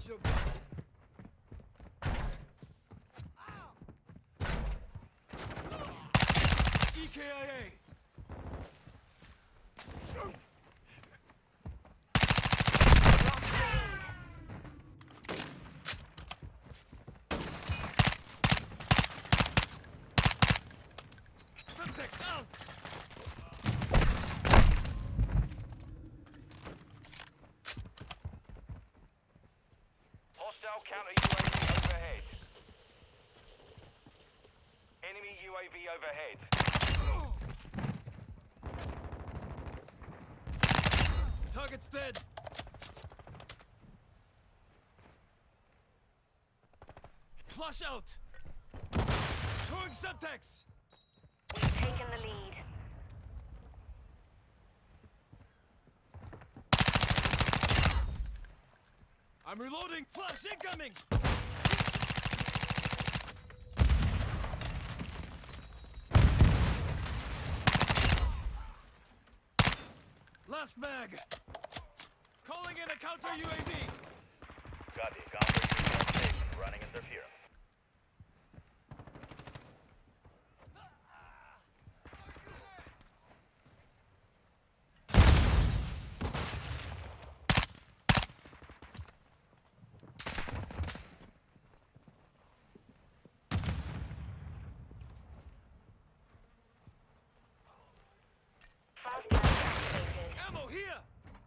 What's your back? EKIA! Subtext out! Hostile counter UAV overhead. Enemy UAV overhead. Target's dead! Flush out! Throwing subtext! We've taken the lead. I'm reloading! Flash incoming! Last mag! Calling in a counter UAV! Copy. Counter UAV station running interference. Fast gas activated. Ammo here!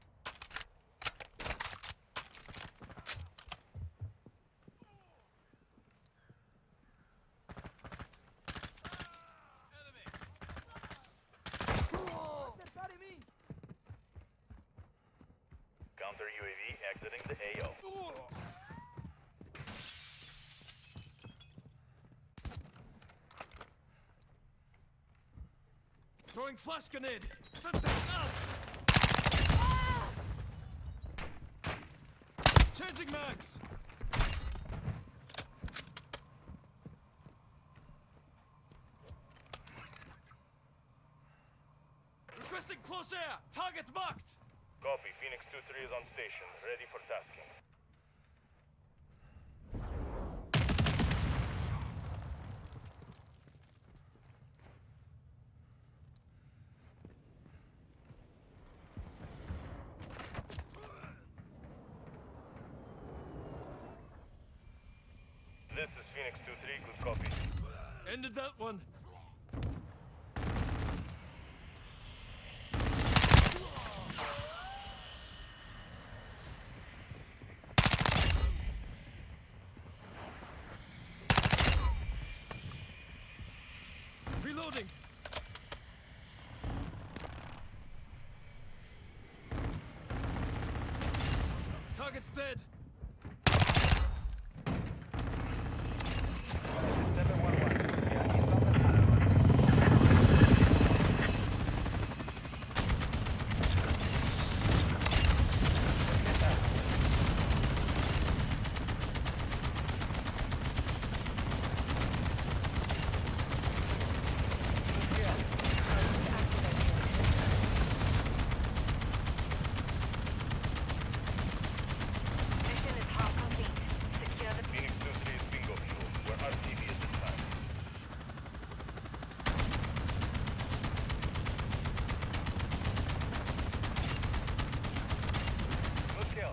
Counter UAV exiting the AO. Throwing flash grenade! Subtext out! Changing mags! Requesting close air! Target marked! Copy. Phoenix 2-3 is on station, ready for tasking. This is Phoenix 2-3, good copy. Ended that one. Reloading. Target's dead. Mission is half complete. Secure the Phoenix 2-3 is bingo fuel. We're RTV at this time. Good kill.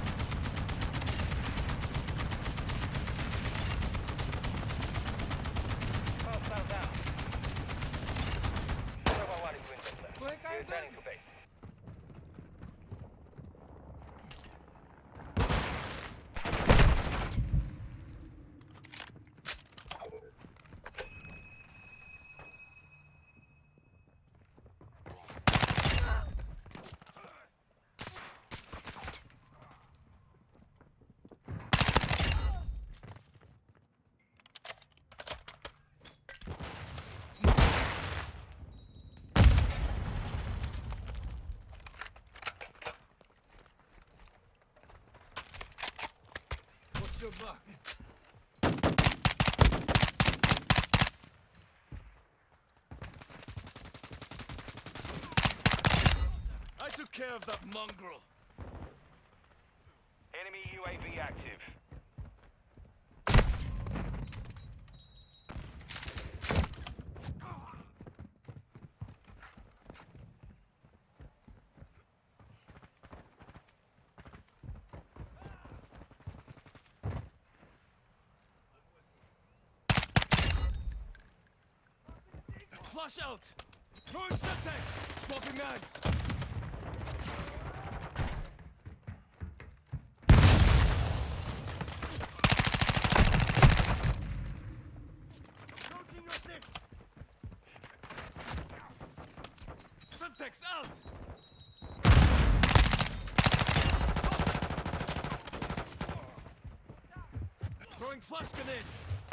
Hostile down. Silver 1 is to intercept. Returning to base. What's your mark? I took care of that mongrel. Enemy UAV active. Flush out! Throwing Semtex! Swapping mags! Approaching your six! Semtex out! Throwing flash grenade!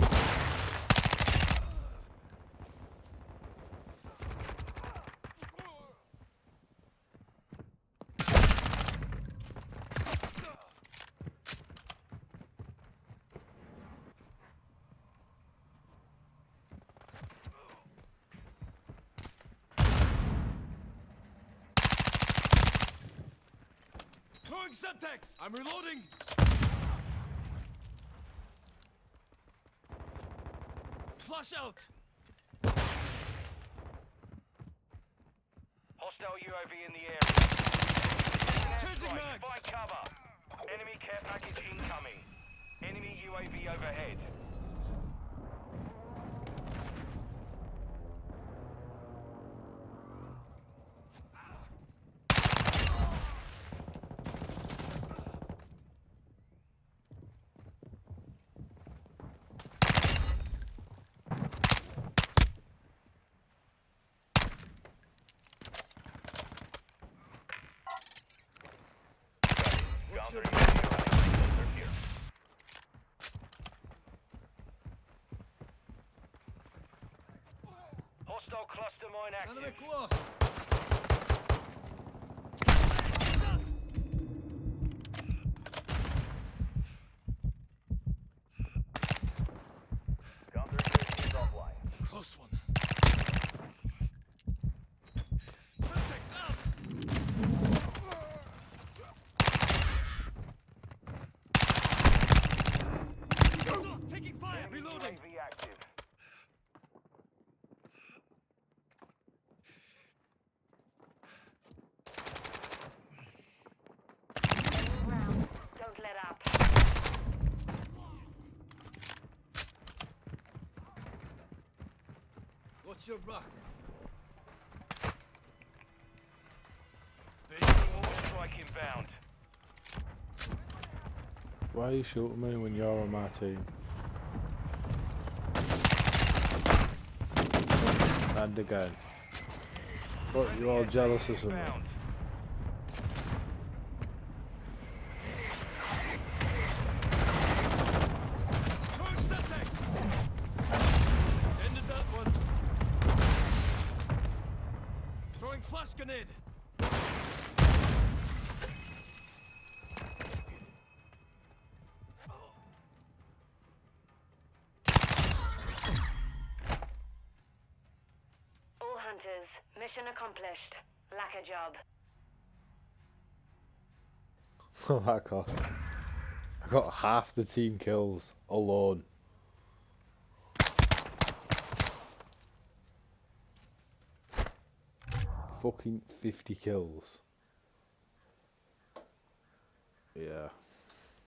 Throwing Semtex! I'm reloading! Flush out! Hostile UAV in the area. Changing Strike. mags! Find cover. Enemy care package incoming. Enemy UAV overhead. Counter UAV running. They're here. Hostile cluster mine active. Enemy close! Counter UAV is offline. Close one. Semtex out! Taking fire! Enemy Reloading! UAV active. Round. Don't let up. Watch your back. Enemy strike inbound. Why are you shooting me when you're on my team? And again. What, you're all jealous or something? Inbound. Throwing Semtex! Ended that one. Throwing flash grenade! All hunters, mission accomplished. Lack a job. Oh my god. I got half the team kills alone. Fucking 50 kills. Yeah.